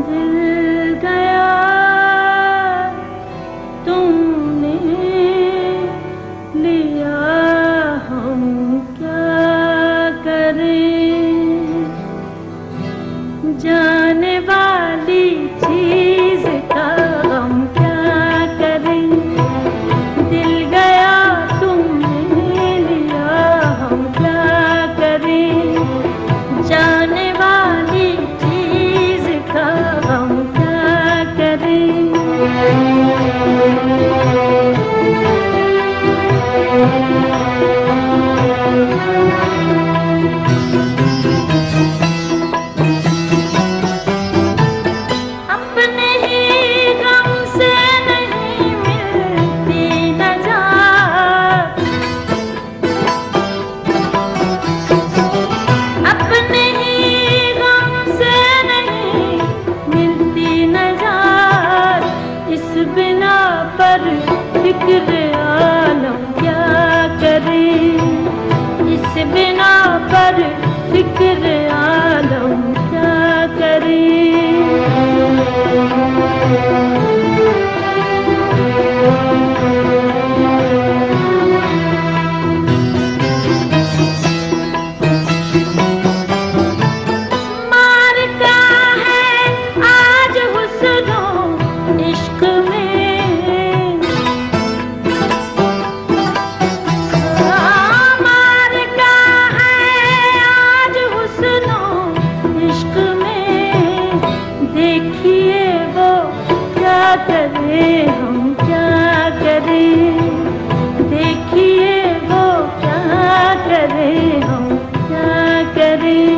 दिल गया तुमने लिया, हम क्या करें। जाने वाली चीज का हम क्या करें। दिल गया तुमने लिया, हम क्या करें। जाने वाली चीज का हम क्या करें। अपने ही गम से नहीं मिलती नजात, अपने ही गम से नहीं मिलती नजात। इस बिना पर फिक्र आलम क्या करें। इस बिना पर फिक्र आलम क्या करें। मारता है आज हुस्नो इश्क में, मारता है आज हुस्नो इश्क में। देखिए वो क्या करे, हम क्या करें। देखिए वो क्या करे, हम क्या करें।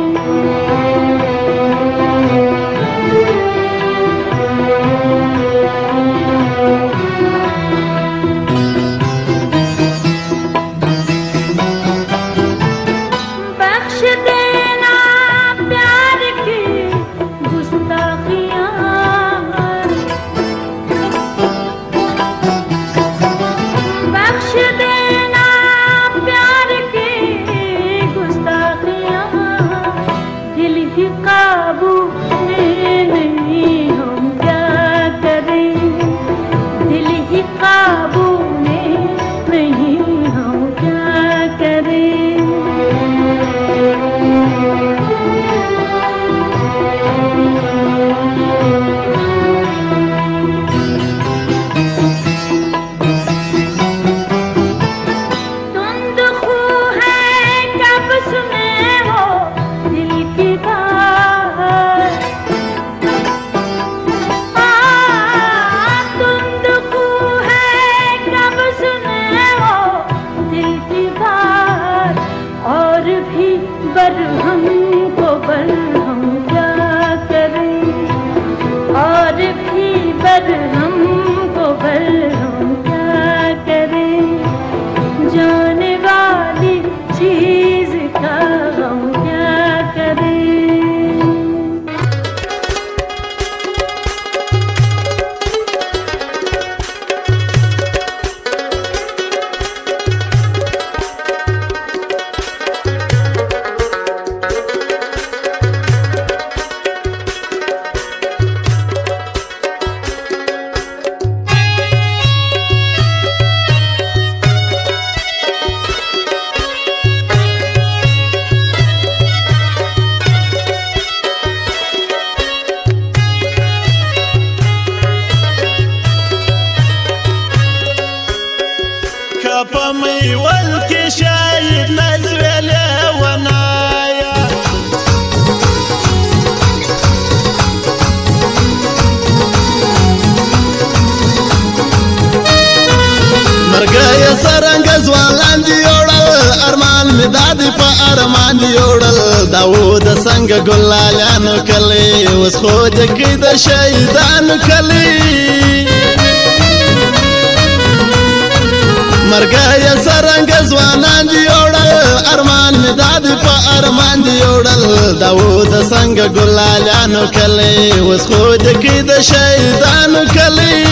बख्श देना प्यार की गुस्ताखियाँ, बख्श देना प्यार की गुस्ताखियाँ। दिल ही काबू में नहीं, हम क्या करें। दिल ही काबू में नहीं, हम क्या करें। धुंध खू है कब्ज़ में वो दिल की बात, धुंध खू है कब्ज़ में वो दिल की बात। और भी बरहम को बरहम क्या करें। और भी बरहम को बरहम क्या करें। जाने वाली चीज का हम क्या करें। كفمي والكشايد نزولي ونايا مرقايا سرنقز والان ديوڑل ارمان مدادي فارمان ديوڑل داود سنگ قلالانو كلي وسخوجك كده شيدانو كلي مرقايا سرنقز والان ديوڑل ارمان مدادي فارمان ديوڑل داود سنگ قلالانو كلي وسخوجك كده شيدانو كلي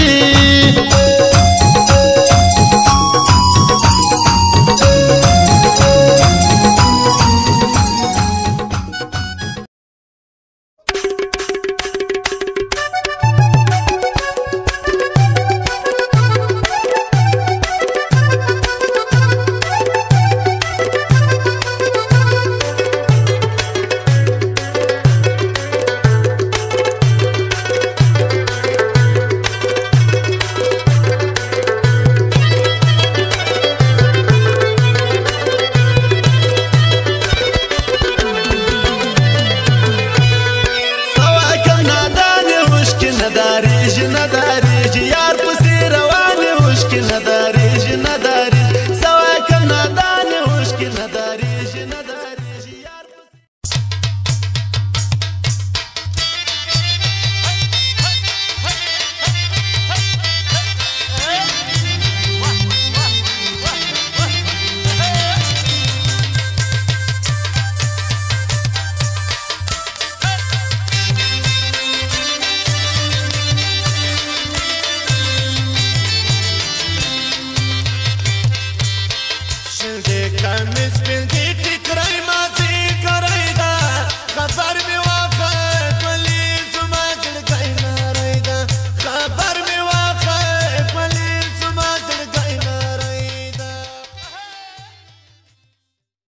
کمیس